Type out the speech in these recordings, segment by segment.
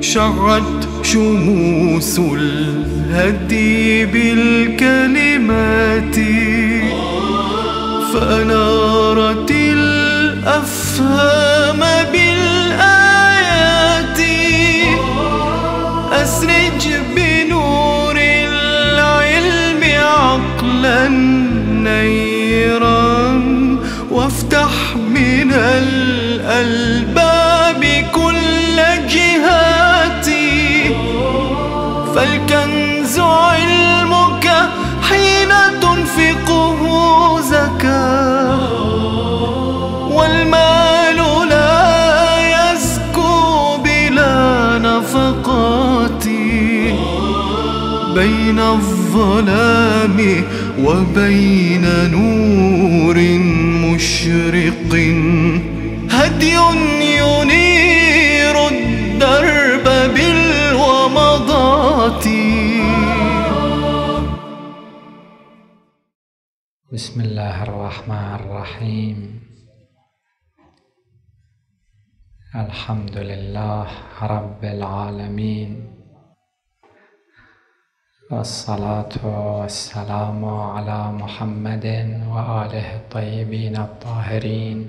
شعت شموس الهدي بالكلمات فأنارت الأفهام بالآيات. أسرج بنور العلم عقلا نيرا وافتح من الألباب كل جهاتي. فالكنز علمك حين تنفقه زكاة، والمال لا يزكو بلا نفقات. بين الظلام وبين نور مشرق هدي ينير الدرب بالومضات. بسم الله الرحمن الرحيم. الحمد لله رب العالمين، والصلاة والسلام على محمد وآله الطيبين الطاهرين،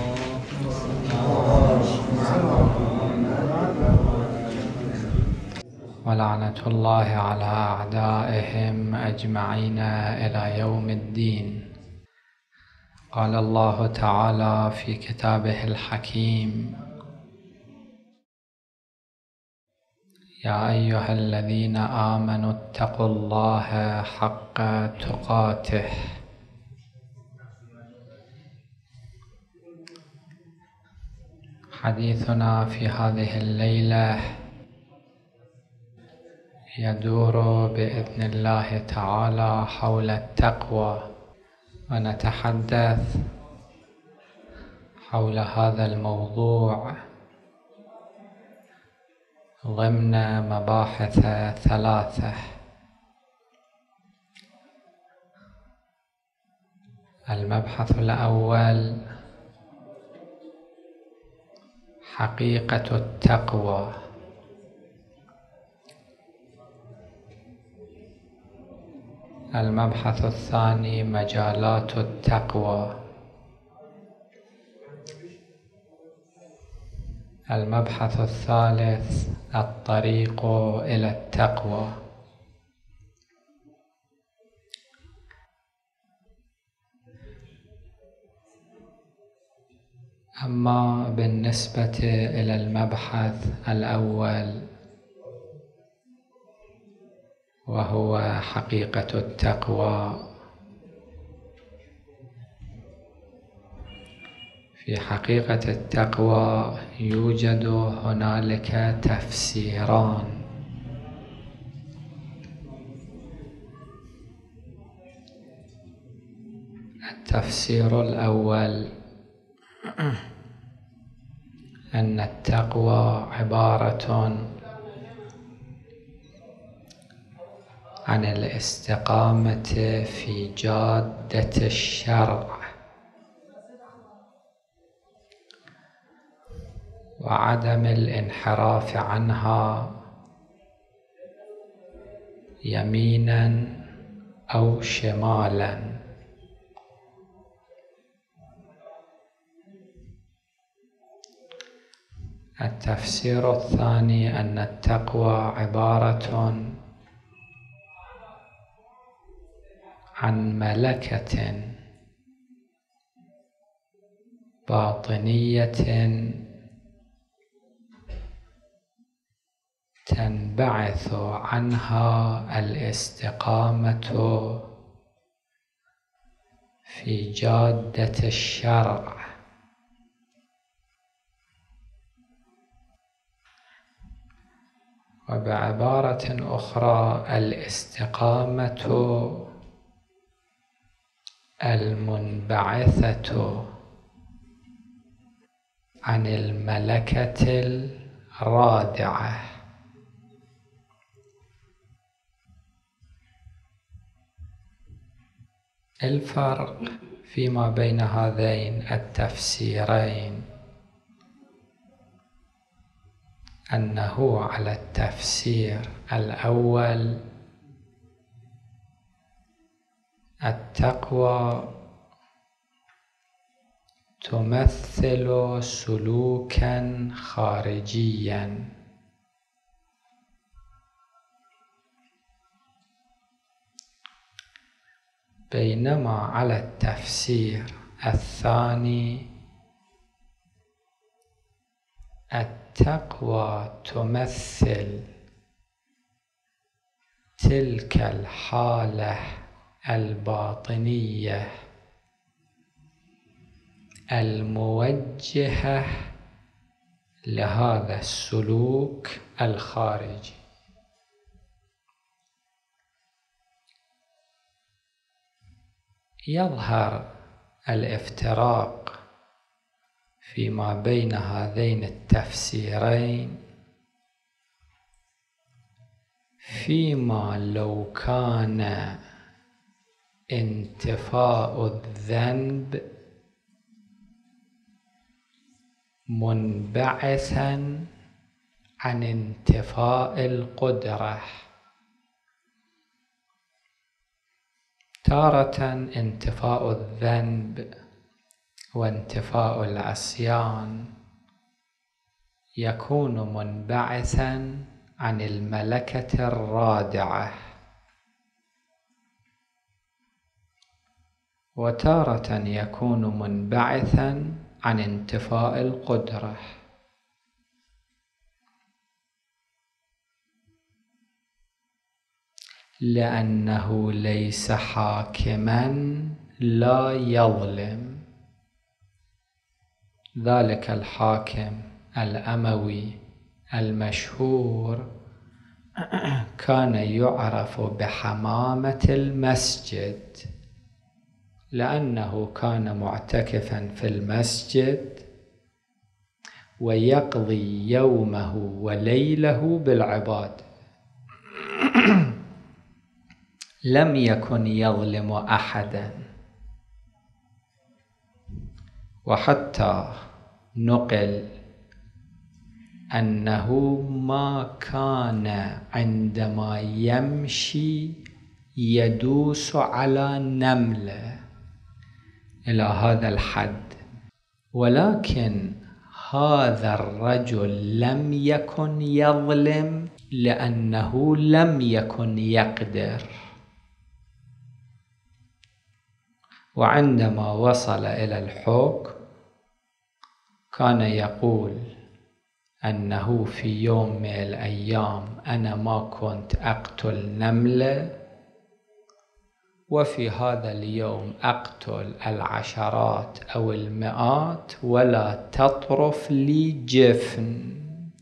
ولعنة الله على أعدائهم أجمعين إلى يوم الدين. قال الله تعالى في كتابه الحكيم: يا أيها الذين آمنوا اتقوا الله حق تقاته. حديثنا في هذه الليلة يدور بإذن الله تعالى حول التقوى، ونتحدث حول هذا الموضوع ضمن مباحث ثلاثة. المبحث الأول حقيقة التقوى. المبحث الثاني مجالات التقوى. المبحث الثالث الطريق إلى التقوى. أما بالنسبة إلى المبحث الأول وهو حقيقة التقوى، في حقيقة التقوى يوجد هنالك تفسيران. التفسير الأول أن التقوى عبارة عن الاستقامة في جادة الشرع وعدم الانحراف عنها يمينا أو شمالا. التفسير الثاني أن التقوى عبارة عن ملكة باطنية تنبعث عنها الاستقامة في جادة الشرع، وبعبارة أخرى الاستقامة المنبعثة عن الملكة الرادعة. الفرق فيما بين هذين التفسيرين أنه على التفسير الأول التقوى تمثل سلوكا خارجيا، بينما على التفسير الثاني التقوى تمثل تلك الحالة الباطنية الموجهة لهذا السلوك الخارجي. يظهر الافتراق فيما بين هذين التفسيرين فيما لو كان انتفاء الذنب منبعثا عن انتفاء القدرة. تارة انتفاء الذنب وانتفاء العصيان يكون منبعثا عن الملكة الرادعة، وتارة يكون منبعثا عن انتفاء القدرة. لأنه ليس حاكما لا يظلم. ذلك الحاكم الأموي المشهور كان يعرف بحمامة المسجد، لأنه كان معتكفا في المسجد ويقضي يومه وليله بالعبادة. لم يكن يظلم أحدا، وحتى نقل أنه ما كان عندما يمشي يدوس على نملة إلى هذا الحد. ولكن هذا الرجل لم يكن يظلم لأنه لم يكن يقدر، وعندما وصل إلى الحكم كان يقول أنه في يوم من الأيام أنا ما كنت أقتل نملة، وفي هذا اليوم أقتل العشرات أو المئات ولا تطرف لي جفن.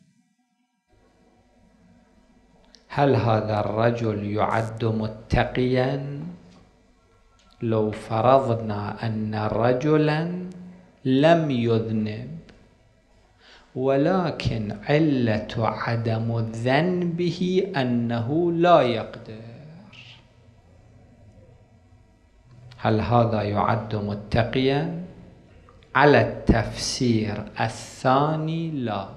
هل هذا الرجل يعد متقيا؟ لو فرضنا أن رجلا لم يذنب، ولكن علة عدم ذنبه أنه لا يقدر، هل هذا يعد متقيا؟ على التفسير الثاني لا.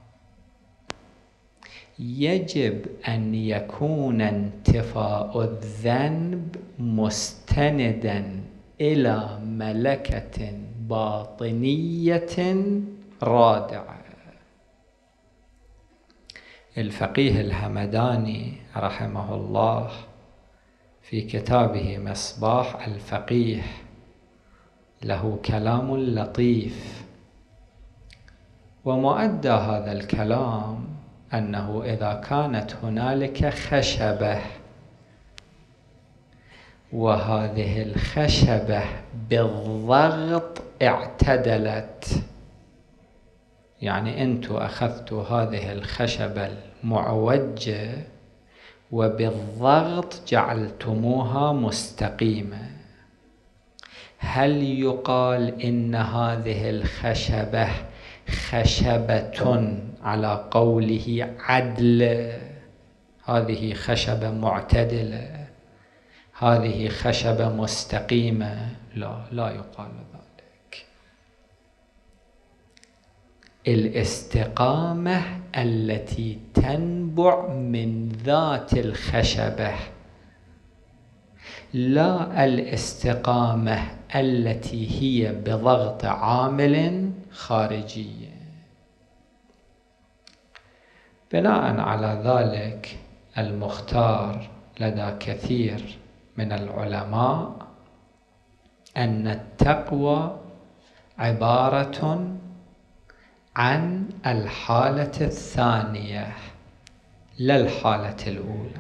يجب أن يكون انتفاء الذنب مستندا إلى ملكة باطنية رادعة. الفقيه الهمداني رحمه الله في كتابه مصباح الفقيه له كلام لطيف، ومؤدى هذا الكلام أنه إذا كانت هنالك خشبة وهذه الخشبة بالضغط اعتدلت، يعني أنتم أخذتوا هذه الخشبة المعوجة وبالضغط جعلتموها مستقيمة، هل يقال إن هذه الخشبة خشبة على قوله عدل؟ هذه خشبة معتدلة، هذه خشبة مستقيمة؟ لا يقال ذلك. الاستقامة التي تنبع من ذات الخشبة، لا الاستقامة التي هي بضغط عامل خارجي. بناء على ذلك المختار لدى كثير من العلماء أن التقوى عبارة عن الحالة الثانية لا الحالة الأولى.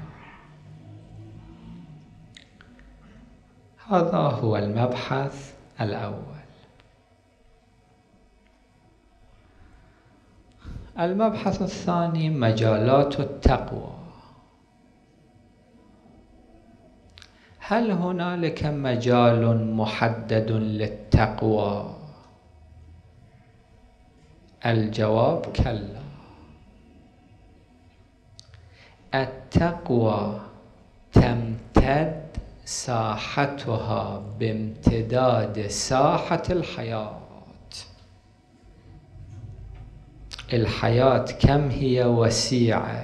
هذا هو المبحث الأول. المبحث الثاني مجالات التقوى. هل هنالك مجال محدد للتقوى؟ الجواب كلا. التقوى تمتد ساحتها بامتداد ساحة الحياة. الحياة كم هي وسيعة.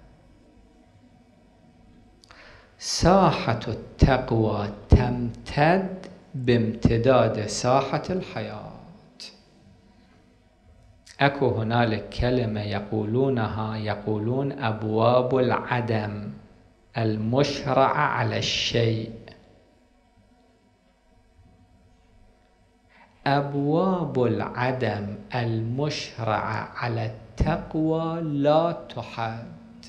ساحة التقوى تمتد بامتداد ساحة الحياة. أكو هنالك كلمة يقولون أبواب العدم المشرعة على الشيء. أبواب العدم المشرعة على التقوى لا تحد،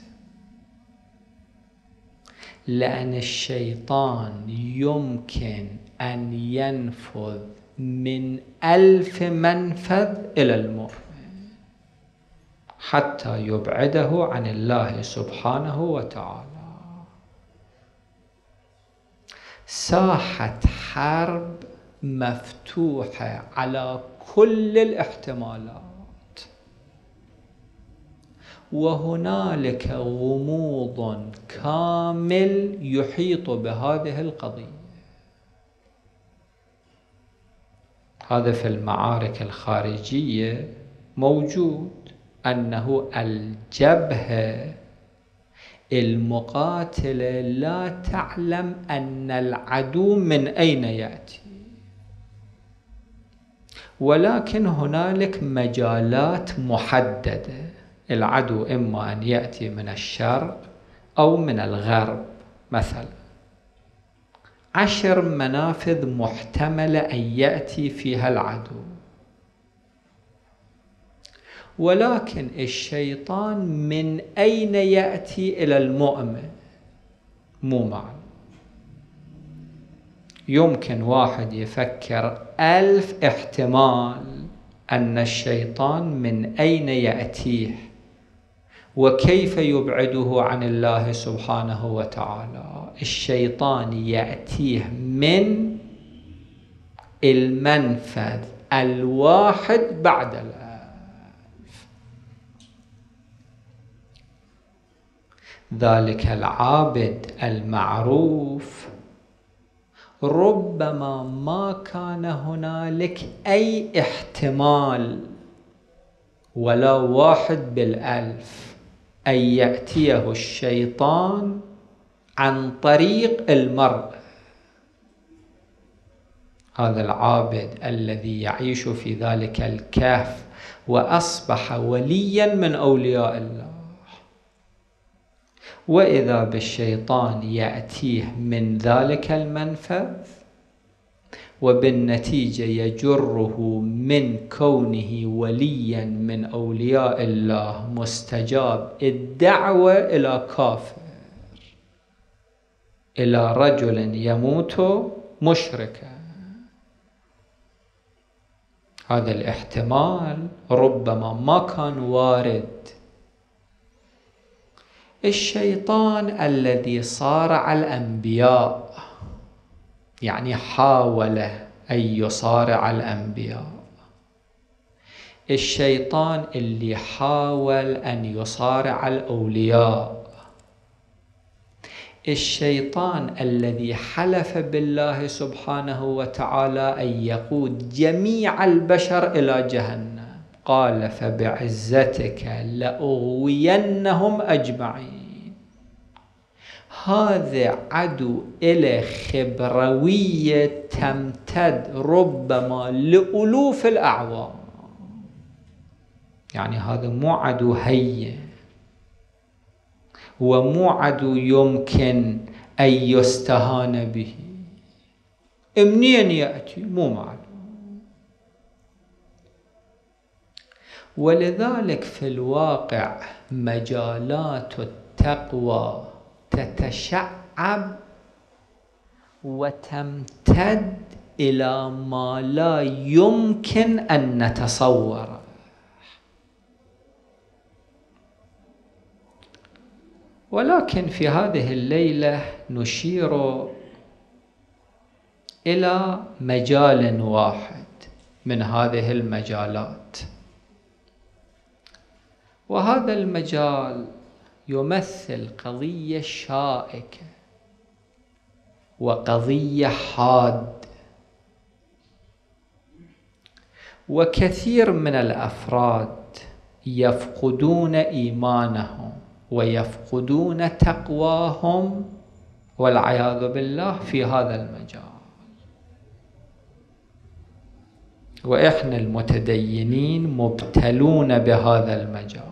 لأن الشيطان يمكن أن ينفذ من 1000 منفذ إلى المؤمن حتى يبعده عن الله سبحانه وتعالى. ساحة حرب مفتوحة على كل الاحتمالات، وهنالك غموض كامل يحيط بهذه القضية. هذا في المعارك الخارجية موجود، أنه الجبهة المقاتلة لا تعلم أن العدو من أين يأتي، ولكن هنالك مجالات محددة. العدو إما أن يأتي من الشرق أو من الغرب مثلا، 10 منافذ محتملة أن يأتي فيها العدو، ولكن الشيطان من أين يأتي إلى المؤمن مو معلوم. يمكن واحد يفكر 1000 احتمال أن الشيطان من أين يأتيه وكيف يبعده عن الله سبحانه وتعالى. الشيطان يأتيه من المنفذ الواحد بعد الآخر. ذلك العابد المعروف ربما ما كان هنالك أي احتمال ولا 1 بالألف أن يأتيه الشيطان عن طريق المرء. هذا العابد الذي يعيش في ذلك الكهف وأصبح وليا من أولياء الله، وإذا بالشيطان يأتيه من ذلك المنفذ، وبالنتيجة يجره من كونه وليا من أولياء الله مستجاب الدعوة إلى كافر، إلى رجل يموت مشركا. هذا الاحتمال ربما ما كان وارد. الشيطان الذي صارع الأنبياء، يعني حاول أن يصارع الأنبياء، الشيطان اللي حاول أن يصارع الأولياء، الشيطان الذي حلف بالله سبحانه وتعالى أن يقود جميع البشر إلى جهنم، قال فبعزتك لأغوينهم أجمعين. هذا عدو إلى خبروية تمتد ربما لألوف الأعوام، يعني هذا مو عدو هين، ومو عدو يمكن أن يستهان به. منين يأتي مو معلوم. ولذلك في الواقع مجالات التقوى تتشعب وتمتد إلى ما لا يمكن أن نتصوره. ولكن في هذه الليلة نشير إلى مجال واحد من هذه المجالات، وهذا المجال يمثل قضية شائكة وقضية حادة، وكثير من الأفراد يفقدون إيمانهم ويفقدون تقواهم والعياذ بالله في هذا المجال. وإحنا المتدينين مبتلون بهذا المجال،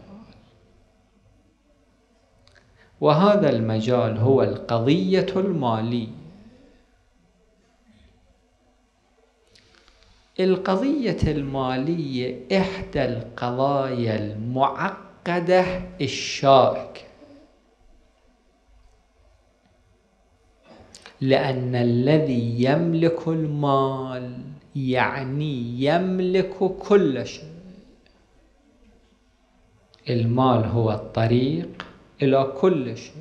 وهذا المجال هو القضية المالية. القضية المالية إحدى القضايا المعقدة الشائكة، لأن الذي يملك المال يعني يملك كل شيء. المال هو الطريق إلى كل شيء،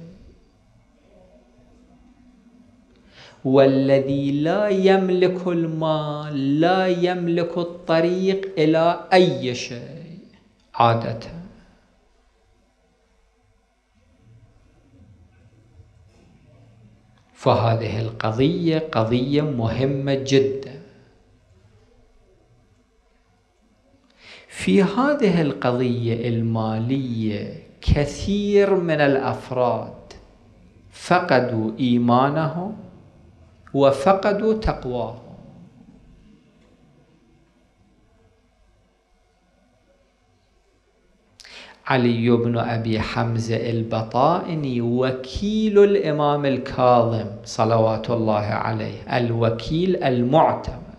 والذي لا يملك المال لا يملك الطريق إلى أي شيء عادة. فهذه القضية قضية مهمة جدا. في هذه القضية المالية كثير من الأفراد فقدوا إيمانهم وفقدوا تقواهم. علي بن أبي حمزة البطائني وكيل الإمام الكاظم صلوات الله عليه، الوكيل المعتمد،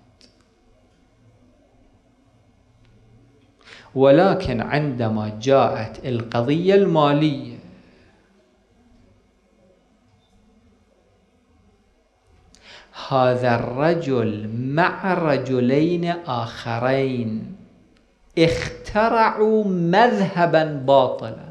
ولكن عندما جاءت القضية المالية هذا الرجل مع رجلين آخرين اخترعوا مذهبا باطلا.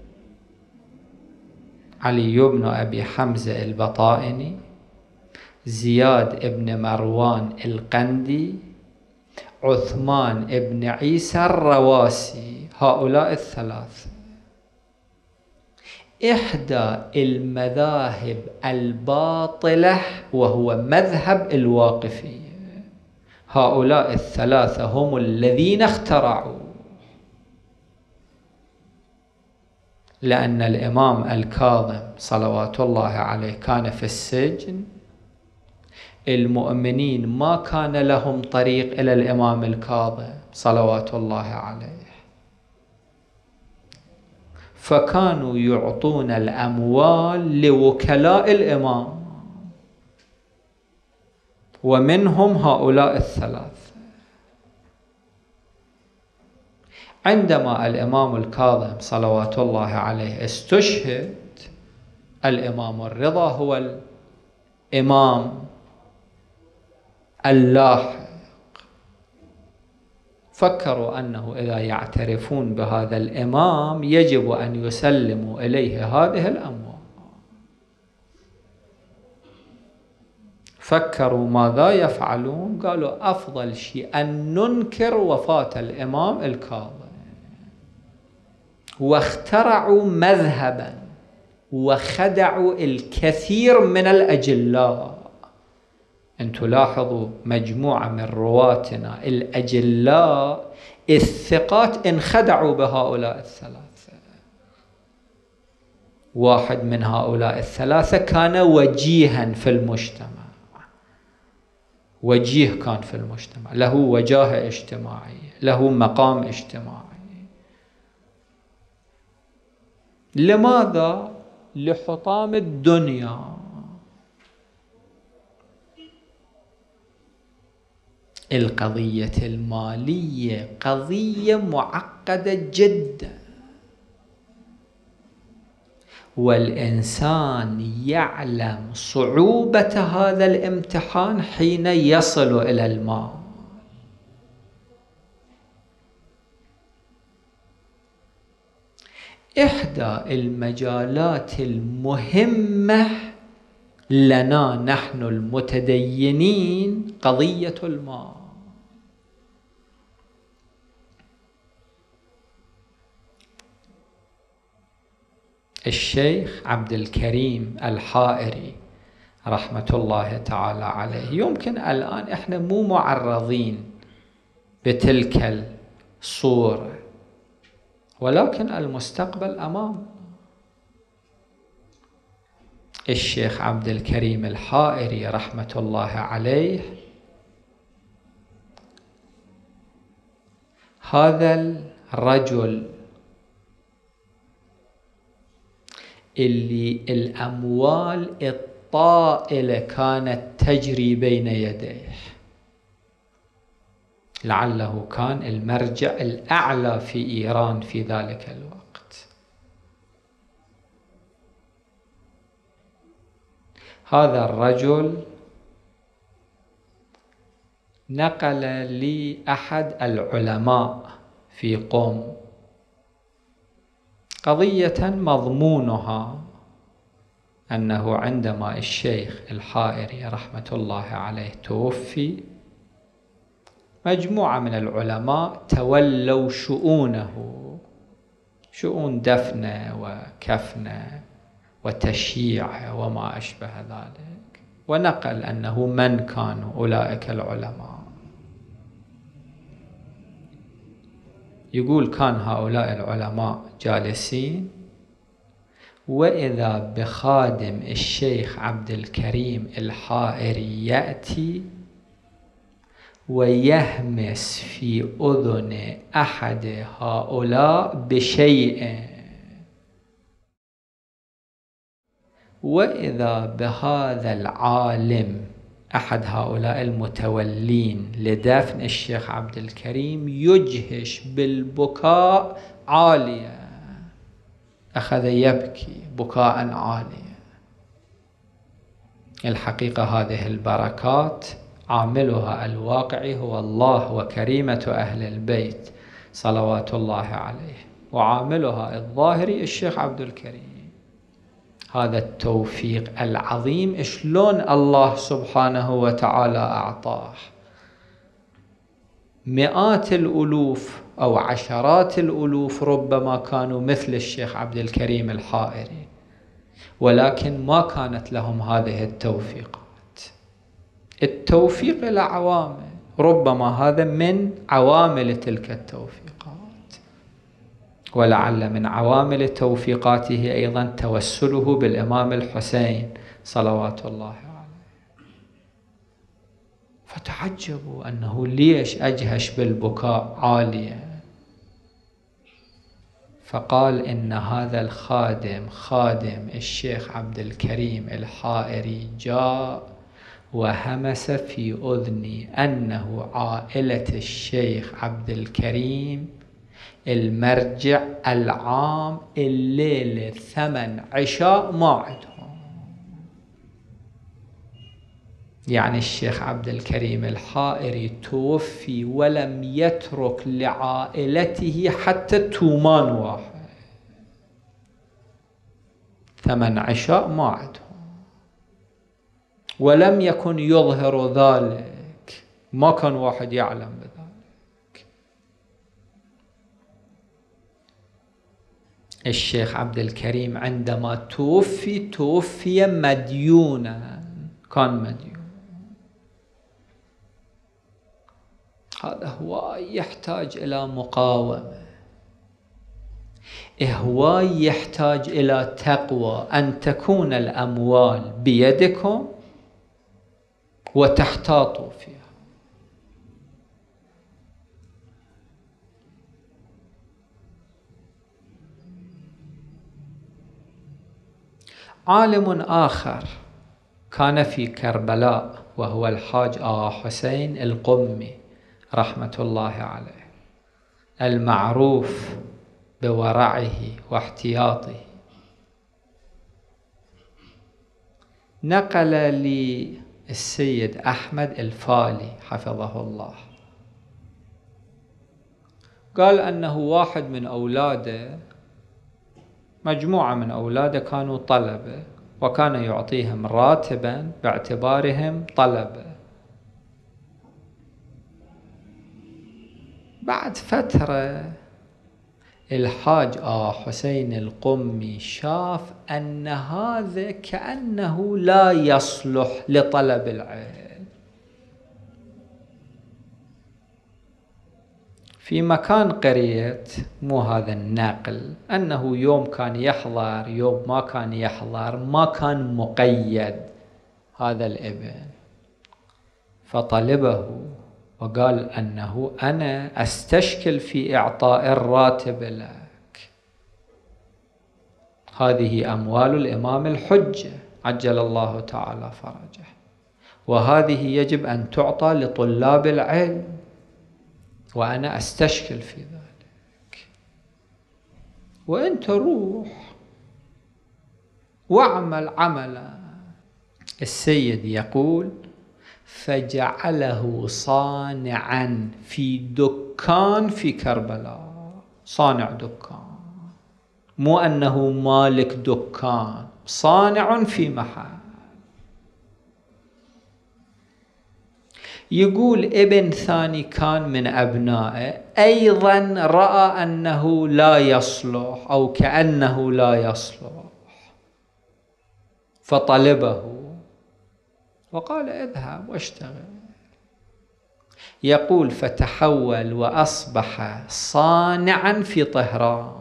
علي بن أبي حمزة البطائني، زياد بن مروان القندي، عثمان بن عيسى الرواسي، هؤلاء الثلاثة إحدى المذاهب الباطلة وهو مذهب الواقفية. هؤلاء الثلاثة هم الذين اخترعوا، لأن الإمام الكاظم صلوات الله عليه كان في السجن، المؤمنين ما كان لهم طريق إلى الإمام الكاظم صلوات الله عليه، فكانوا يعطون الأموال لوكلاء الإمام، ومنهم هؤلاء الثلاث. عندما الإمام الكاظم صلوات الله عليه استشهد، الإمام الرضا هو الإمام اللاحق، فكروا أنه إذا يعترفون بهذا الإمام يجب أن يسلموا إليه هذه الأموال. فكروا ماذا يفعلون؟ قالوا أفضل شيء أن ننكر وفاة الإمام الكاظم، واخترعوا مذهبا وخدعوا الكثير من الأجلاء. أن تلاحظوا مجموعة من رواتنا الأجلاء الثقات انخدعوا بهؤلاء الثلاثة. واحد من هؤلاء الثلاثة كان وجيها في المجتمع، وجيه كان في المجتمع، له وجاهة اجتماعية، له مقام اجتماعي. لماذا؟ لحطام الدنيا. القضية المالية قضية معقدة جدا، والإنسان يعلم صعوبة هذا الامتحان حين يصل إلى المال. إحدى المجالات المهمة لنا نحن المتدينين قضية المال. الشيخ عبد الكريم الحائري رحمة الله تعالى عليه، يمكن الآن إحنا مو معرضين بتلك الصورة، ولكن المستقبل أمام. الشيخ عبد الكريم الحائري رحمة الله عليه هذا الرجل اللي الأموال الطائلة كانت تجري بين يديه، لعله كان المرجع الأعلى في إيران في ذلك الوقت. هذا الرجل نقل لي أحد العلماء في قم قضية مضمونها أنه عندما الشيخ الحائري رحمة الله عليه توفي، مجموعة من العلماء تولوا شؤونه، شؤون دفنه وكفنه وتشييعه وما أشبه ذلك، ونقل أنه من كانوا أولئك العلماء. يقول كان هؤلاء العلماء جالسين، وإذا بخادم الشيخ عبد الكريم الحائري يأتي ويهمس في أذن أحد هؤلاء بشيء، وإذا بهذا العالم أحد هؤلاء المتولين لدفن الشيخ عبد الكريم يجهش بالبكاء عاليا، أخذ يبكي بكاء عاليا. الحقيقة هذه البركات عاملها الواقعي هو الله وكريمة أهل البيت صلوات الله عليه، وعاملها الظاهري الشيخ عبد الكريم. هذا التوفيق العظيم شلون الله سبحانه وتعالى أعطاه. مئات الألوف أو عشرات الألوف ربما كانوا مثل الشيخ عبد الكريم الحائري، ولكن ما كانت لهم هذه التوفيقات. التوفيق له عوامل، ربما هذا من عوامل تلك التوفيقات، ولعل من عوامل توفيقاته أيضا توسله بالإمام الحسين صلوات الله عليه. فتعجبوا أنه ليش أجهش بالبكاء عاليا، فقال إن هذا الخادم خادم الشيخ عبد الكريم الحائري جاء وهمس في أذني أنه عائلة الشيخ عبد الكريم المرجع العام الليلة 8 عشاء ما عندهم. يعني الشيخ عبد الكريم الحائري توفي ولم يترك لعائلته حتى تومان واحد، 8 عشاء ما عندهم، ولم يكن يظهر ذلك، ما كان واحد يعلم بذلك. الشيخ عبد الكريم عندما توفي مديونا، كان مديون. هذا هواي يحتاج إلى مقاومة، هواي يحتاج إلى تقوى، أن تكون الأموال بيدكم وتحتاطوا فيها. عالم آخر كان في كربلاء وهو الحاج آغا حسين القمي رحمة الله عليه، المعروف بورعه واحتياطه. نقل لي السيد أحمد الفالي حفظه الله، قال أنه واحد من أولاده، مجموعة من أولاده كانوا طلبة، وكان يعطيهم راتبا باعتبارهم طلبة. بعد فترة الحاج آغا حسين القمي شاف أن هذا كأنه لا يصلح لطلب العلم. في مكان قرية، مو هذا النقل، أنه يوم كان يحضر يوم ما كان يحضر، ما كان مقيد هذا الابن، فطلبه وقال أنه أنا أستشكل في إعطاء الراتب لك، هذه أموال الإمام الحجة عجل الله تعالى فرجه، وهذه يجب أن تعطى لطلاب العلم، وأنا أستشكل في ذلك، وأنت روح واعمل عملا. السيد يقول فجعله صانعا في دكان في كربلاء، صانع دكان، مو أنه مالك دكان، صانع في محل. يقول ابن ثاني كان من أبنائه أيضا رأى أنه لا يصلح أو كأنه لا يصلح، فطلبه وقال اذهب واشتغل. يقول فتحول وأصبح صانعا في طهران.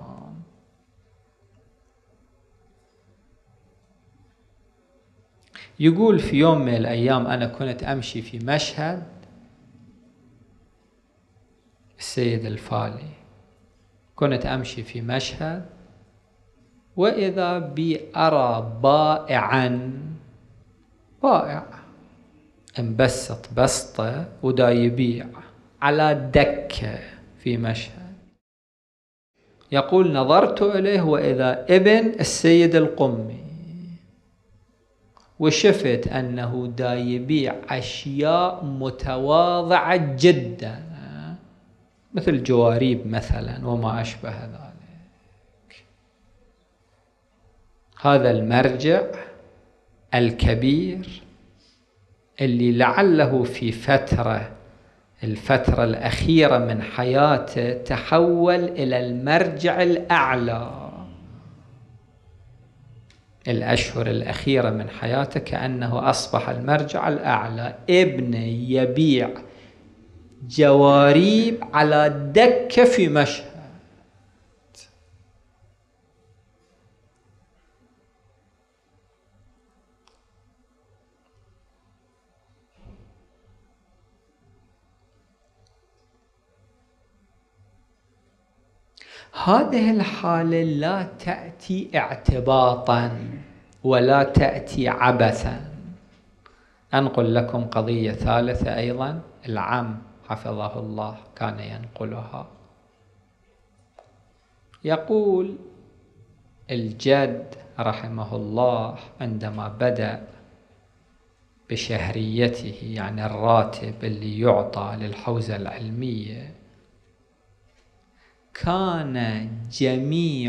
يقول في يوم من الأيام أنا كنت أمشي في مشهد، السيد الفالي، كنت أمشي في مشهد وإذا بي أرى بائعا، بائع انبسط بسطة ودا يبيع على دكة في مشهد. يقول نظرت إليه وإذا ابن السيد القمي، وشفت أنه دا يبيع أشياء متواضعة جدا مثل جواريب مثلا وما أشبه ذلك. هذا المرجع الكبير اللي لعله في الفترة الأخيرة من حياته تحول إلى المرجع الأعلى. الأشهر الأخيرة من حياته كأنه أصبح المرجع الأعلى، ابنه يبيع جواريب على دكة في مشهد. هذه الحالة لا تأتي اعتباطا ولا تأتي عبثا. أنقل لكم قضية ثالثة أيضا، العم حفظه الله كان ينقلها. يقول الجد رحمه الله عندما بدأ بشهريته، يعني الراتب اللي يعطى للحوزة العلمية، كان جميع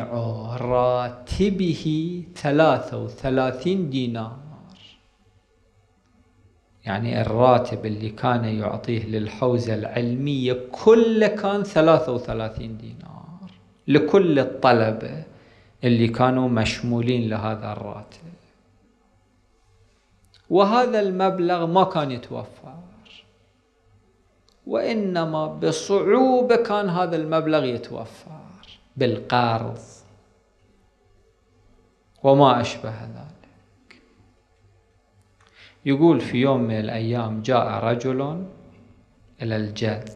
راتبه 33 دينار. يعني الراتب اللي كان يعطيه للحوزة العلمية كله كان 33 دينار لكل الطلبة اللي كانوا مشمولين لهذا الراتب، وهذا المبلغ ما كان يتوفر، وإنما بصعوبة كان هذا المبلغ يتوفر بالقرض وما أشبه ذلك. يقول في يوم من الأيام جاء رجل إلى الجد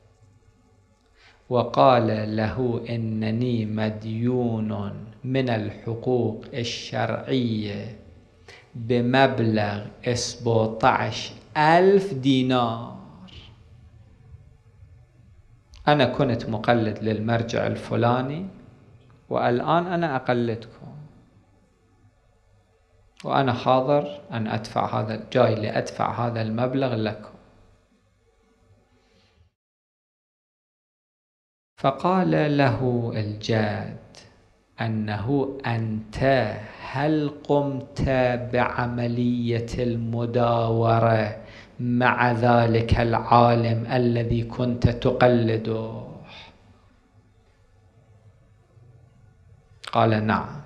وقال له إنني مديون من الحقوق الشرعية بمبلغ 17,000 دينار. أنا كنت مقلد للمرجع الفلاني والآن أنا أقلدكم، وأنا حاضر أن أدفع هذا، جاي لأدفع هذا المبلغ لكم. فقال له الجاد أنه أنت هل قمت بعملية المداورة مع ذلك العالم الذي كنت تقلده؟ قال نعم.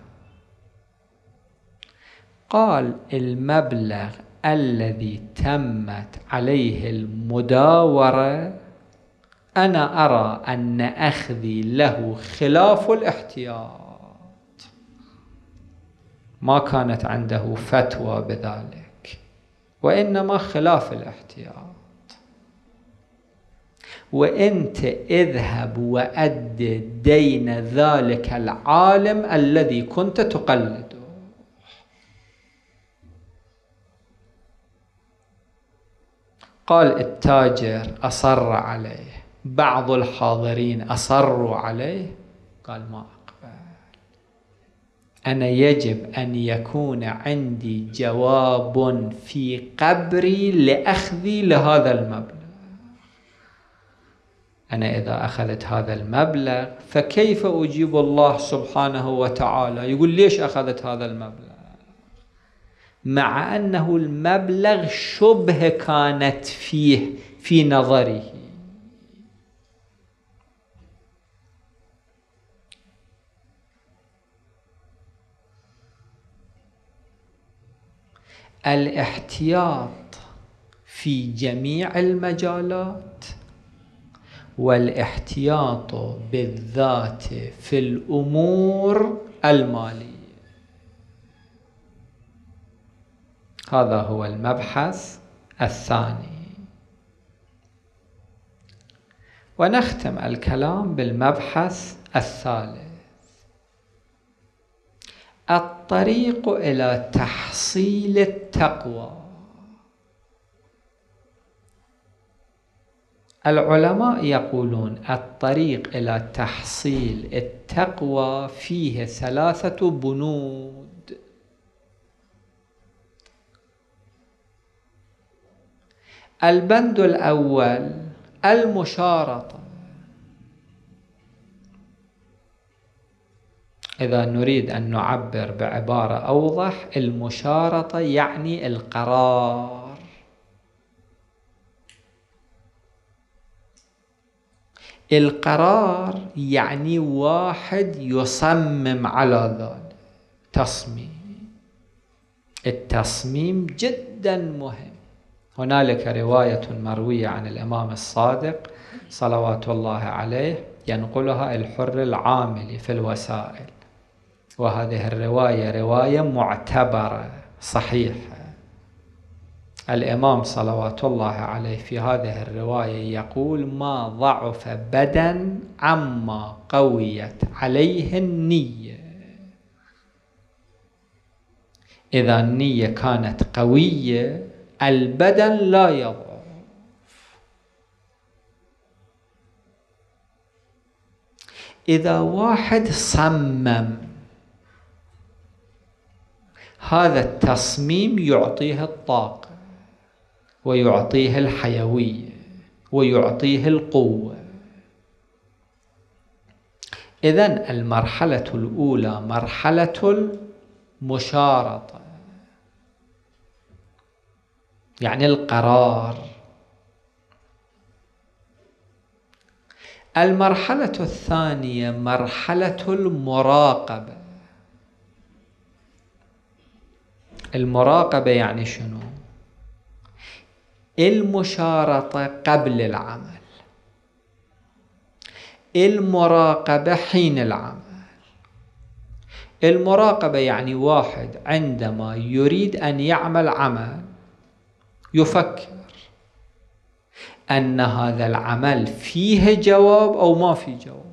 قال المبلغ الذي تمت عليه المداورة أنا أرى أن أخذي له خلاف الاحتياط، ما كانت عنده فتوى بذلك وإنما خلاف الاحتياط. وأنت اذهب وأد دين ذلك العالم الذي كنت تقلده. قال التاجر أصر عليه، بعض الحاضرين أصروا عليه. قال ما أقبل، أنا يجب أن يكون عندي جواب في قبري لأخذي لهذا المبلغ. أنا إذا أخذت هذا المبلغ فكيف أجيب الله سبحانه وتعالى؟ يقول ليش أخذت هذا المبلغ؟ مع أنه المبلغ شبه كانت فيه في نظره. الاحتياط في جميع المجالات، والاحتياط بالذات في الأمور المالية. هذا هو المبحث الثاني. ونختم الكلام بالمبحث الثالث: الطريق إلى تحصيل التقوى. العلماء يقولون الطريق إلى تحصيل التقوى فيه 3 بنود. البند الأول المشارطة. إذا نريد أن نعبر بعبارة أوضح، المشارطة يعني القرار. القرار يعني واحد يصمم على ذلك، تصميم. التصميم جدا مهم. هنالك رواية مروية عن الإمام الصادق صلوات الله عليه ينقلها الحر العاملي في الوسائل، وهذه الرواية رواية معتبرة صحيحة. الإمام صلوات الله عليه في هذه الرواية يقول: ما ضعف بدن عما قويت عليه النية. إذا النية كانت قوية البدن لا يضعف. إذا واحد صمم، هذا التصميم يعطيه الطاقة ويعطيه الحيوية ويعطيه القوة. إذن المرحلة الأولى مرحلة المشارطة، يعني القرار. المرحلة الثانية مرحلة المراقبة. المراقبة يعني شنو؟ المشارطة قبل العمل، المراقبة حين العمل. المراقبة يعني واحد عندما يريد أن يعمل عمل يفكر أن هذا العمل فيه جواب أو ما فيه جواب.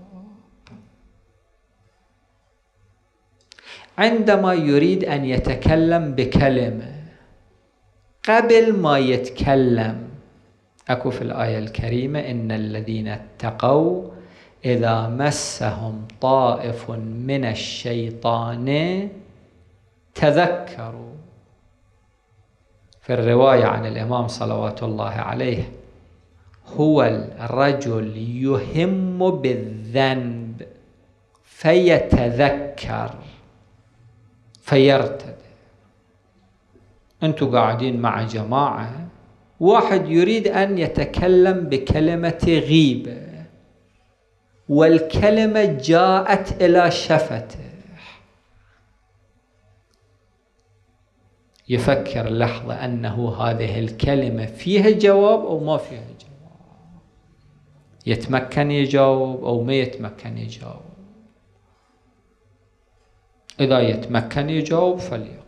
عندما يريد أن يتكلم بكلمة قبل ما يتكلم، أكو في الآية الكريمة إن الذين اتقوا إذا مسهم طائف من الشيطان تذكروا. في الرواية عن الإمام صلوات الله عليه: هو الرجل يهم بالذنب فيتذكر فيرتد. أنتوا قاعدين مع جماعة، واحد يريد أن يتكلم بكلمة غيبة والكلمة جاءت إلى شفته، يفكر لحظة أنه هذه الكلمة فيها جواب أو ما فيها جواب، يتمكن يجاوب أو ما يتمكن يجاوب. إذا يتمكن يجاوب فليقل،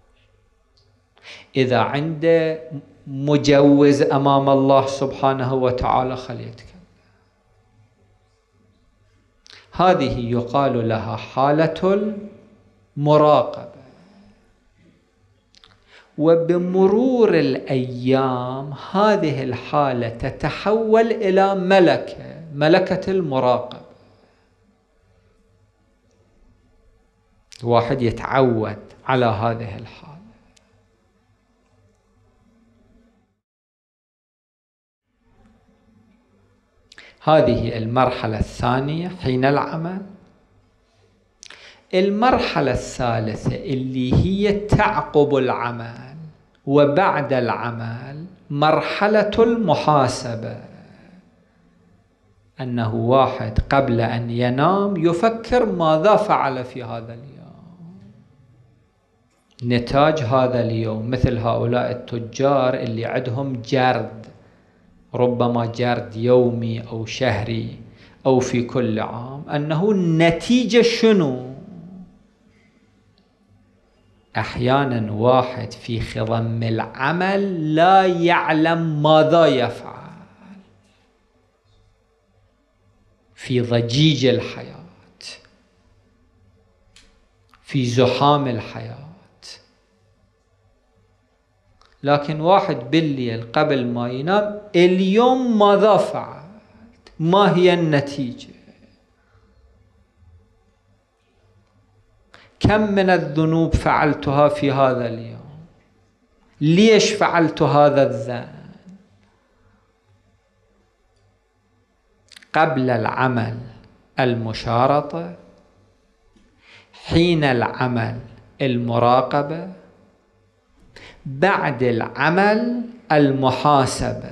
إذا عنده مجوز أمام الله سبحانه وتعالى خليتكلم. هذه يقال لها حالة المراقبة. وبمرور الأيام هذه الحالة تتحول إلى ملكة المراقبة. واحد يتعود على هذه الحالة. هذه المرحلة الثانية حين العمل. المرحلة الثالثة اللي هي تعقب العمل وبعد العمل، مرحلة المحاسبة. أنه واحد قبل أن ينام يفكر ماذا فعل في هذا اليوم، نتاج هذا اليوم. مثل هؤلاء التجار اللي عندهم جرد، ربما جرد يومي أو شهري أو في كل عام، أنه النتيجة شنو. أحيانا واحد في خضم العمل لا يعلم ماذا يفعل، في ضجيج الحياة، في زحام الحياة. لكن واحد بالليل قبل ما ينام، اليوم ماذا فعلت؟ ما هي النتيجة؟ كم من الذنوب فعلتها في هذا اليوم؟ ليش فعلت هذا الذنب؟ قبل العمل المشارطة، حين العمل المراقبة، بعد العمل المحاسبة.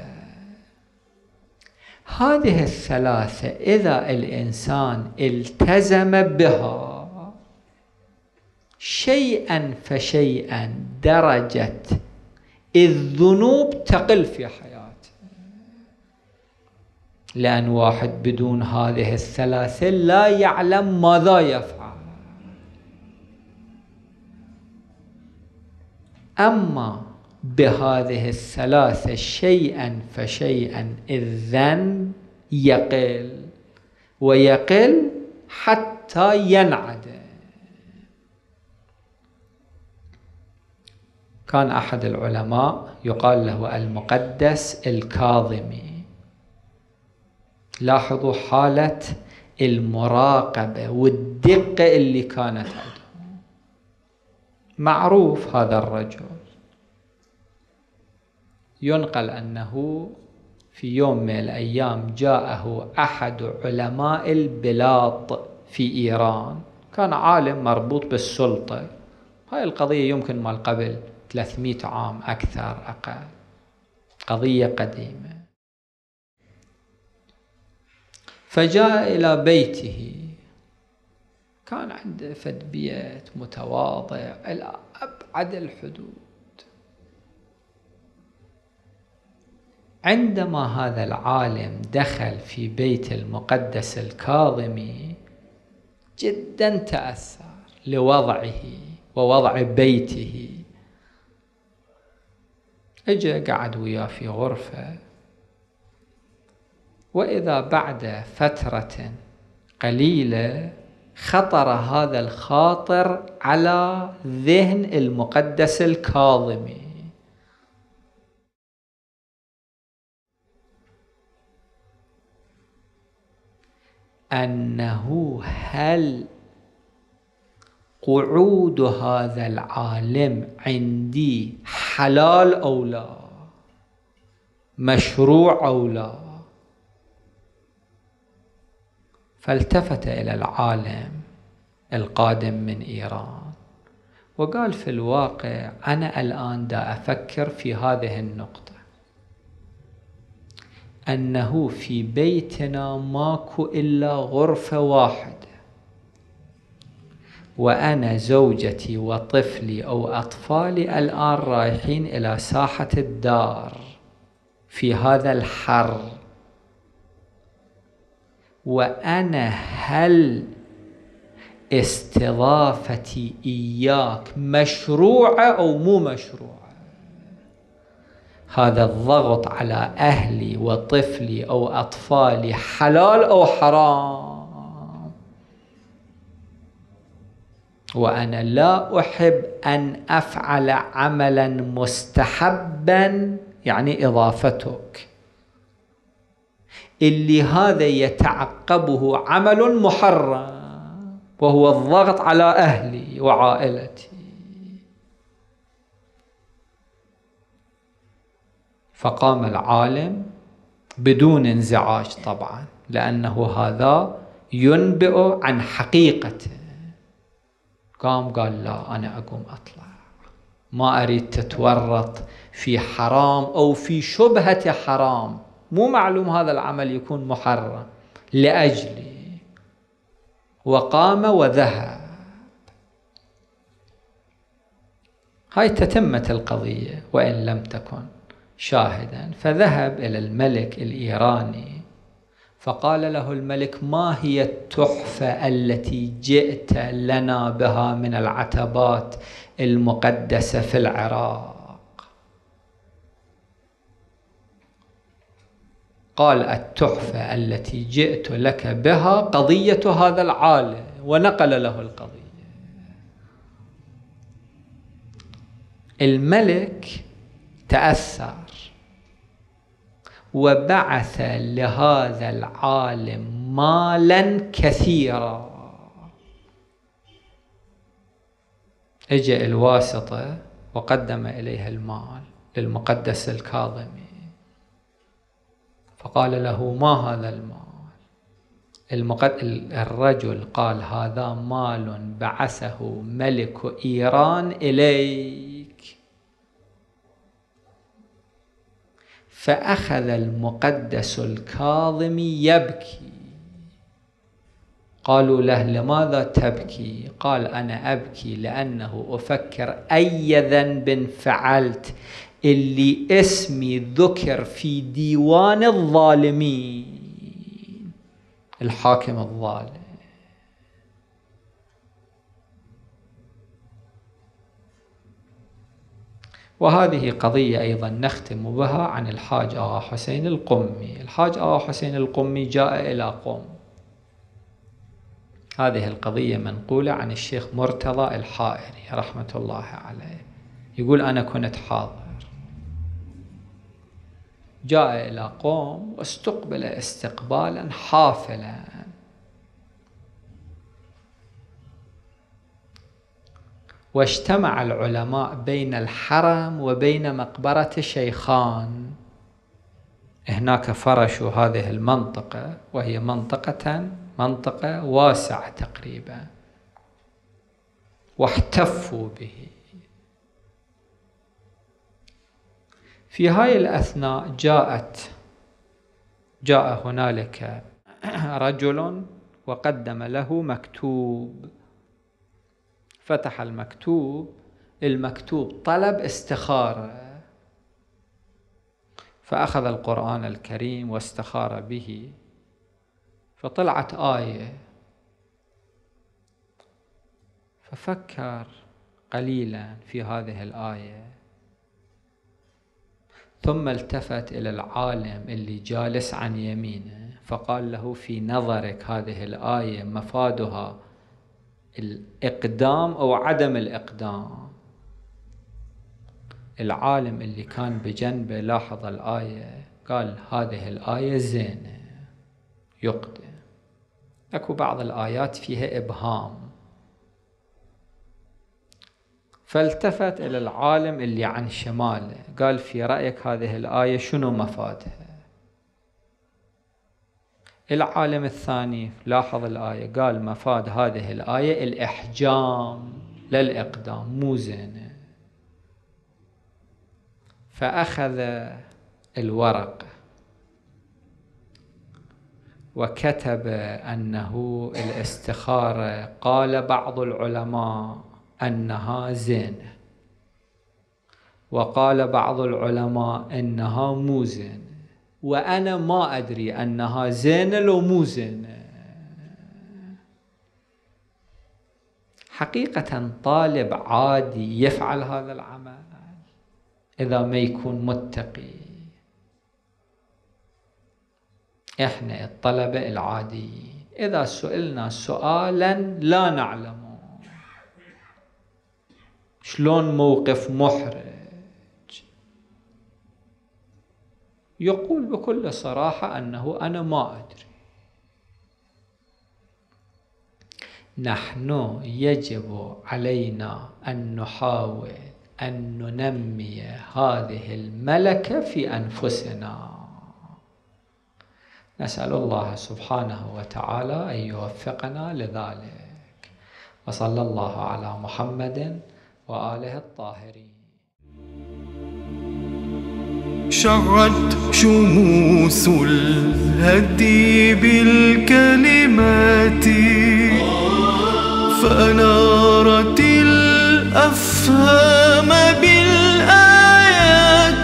هذه الثلاثة إذا الإنسان التزم بها شيئا فشيئا درجة الذنوب تقل في حياته. لأن واحد بدون هذه الثلاثة لا يعلم ماذا يفعل. أما بهذه الثلاثة شيئا فشيئا الذنب يقل ويقل حتى ينعدم. كان أحد العلماء يقال له المقدس الكاظمي. لاحظوا حالة المراقبة والدقة اللي كانت عنده. معروف هذا الرجل، ينقل أنه في يوم من الأيام جاءه أحد علماء البلاط في إيران، كان عالم مربوط بالسلطة. هاي القضية يمكن مال قبل 300 عام أكثر أقل، قضية قديمة. فجاء إلى بيته، كان عنده فد بيت متواضع إلى أبعد الحدود. عندما هذا العالم دخل في بيت المقدس الكاظمي جدا تأثر لوضعه ووضع بيته. اجى قعد وياه في غرفة، وإذا بعد فترة قليلة خطر هذا الخاطر على ذهن المقدس الكاظمي، أنه هل قعود هذا العالم عندي حلال أو لا، مشروع أو لا. فالتفت إلى العالم القادم من إيران وقال في الواقع أنا الآن دا أفكر في هذه النقطة، أنه في بيتنا ماكو إلا غرفة واحدة، وأنا زوجتي وطفلي أو أطفالي الآن رايحين إلى ساحة الدار في هذا الحر، وأنا هل استضافتي إياك مشروعة أو مو مشروعة؟ هذا الضغط على أهلي وطفلي أو أطفالي حلال أو حرام؟ وأنا لا أحب أن أفعل عملا مستحبا، يعني إضافتك، اللي هذا يتعقبه عمل محرم وهو الضغط على أهلي وعائلتي. فقام العالم بدون انزعاج طبعا، لأنه هذا ينبئ عن حقيقته. قام قال لا، أنا أقوم أطلع، ما أريد تتورط في حرام أو في شبهة حرام، مو معلوم هذا العمل يكون محرم لأجلي. وقام وذهب. هاي تتمة القضية وإن لم تكن شاهدا. فذهب إلى الملك الإيراني فقال له الملك: ما هي التحفة التي جئت لنا بها من العتبات المقدسة في العراق؟ قال: التحفة التي جئت لك بها قضية هذا العالم، ونقل له القضية. الملك تأثر وبعث لهذا العالم مالا كثيرا. اجى الواسطة وقدم إليها المال للمقدس الكاظمي، فقال له: ما هذا المال؟ الرجل قال: هذا مال بعثه ملك إيران إليك. فأخذ المقدس الكاظمي يبكي. قالوا له: لماذا تبكي؟ قال: أنا أبكي لأنه أفكر أي ذنب فعلت اللي اسمي ذكر في ديوان الظالمين، الحاكم الظالم. وهذه قضية أيضا نختم بها عن الحاج آغا حسين القمي. الحاج آغا حسين القمي جاء إلى قم. هذه القضية منقولة عن الشيخ مرتضى الحائري رحمة الله عليه، يقول: أنا كنت حاضر. جاء إلى قم واستقبل استقبالا حافلا، واجتمع العلماء بين الحرم وبين مقبرة شيخان. هناك فرشوا هذه المنطقة، وهي منطقة واسعة تقريبا، واحتفوا به. في هاي الأثناء جاء هنالك رجل وقدم له مكتوب. فتح المكتوب طلب استخارة، فأخذ القرآن الكريم واستخار به، فطلعت آية، ففكر قليلا في هذه الآية، ثم التفت إلى العالم اللي جالس عن يمينه فقال له: في نظرك هذه الآية مفادها الإقدام أو عدم الإقدام؟ العالم اللي كان بجنبه لاحظ الآية، قال: هذه الآية زينة، يقدم. أكو بعض الآيات فيها إبهام. فالتفت إلى العالم اللي عن شماله، قال: في رأيك هذه الآية شنو مفادها؟ العالم الثاني لاحظ الآية، قال: مفاد هذه الآية الإحجام لا الإقدام، مو زينة. فأخذ الورق وكتب أنه الاستخارة قال بعض العلماء أنها زينة، وقال بعض العلماء أنها مو زينة، وأنا ما أدري أنها زينة لو مو زينة. حقيقة طالب عادي يفعل هذا العمل إذا ما يكون متقي. إحنا الطلبة العاديين إذا سئلنا سؤالا لا نعلمه، شلون موقف محرج، يقول بكل صراحة أنه أنا ما أدري. نحن يجب علينا أن نحاول أن ننمي هذه الملكة في أنفسنا. نسأل الله سبحانه وتعالى أن يوفقنا لذلك، وصلى الله على محمد وآله الطاهرين. شعت شموس الهدي بالكلمات، فأنارت الأفهام بالآيات.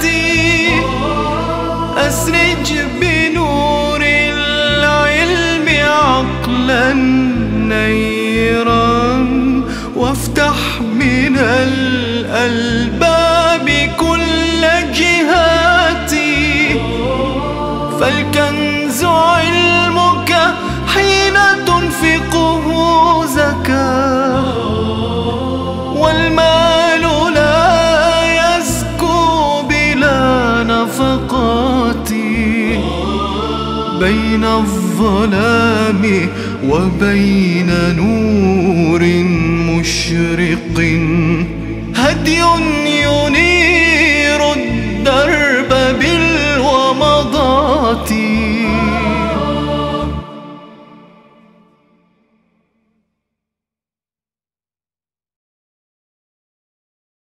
أسرج بنور العلم عقلا نيرا، وافتح من الألباب كل جهاتي. فالكنز علمك حين تنفقه زكاة، والمال لا يزكو بلا نفقات. بين الظلام وبين نور مشرق هدي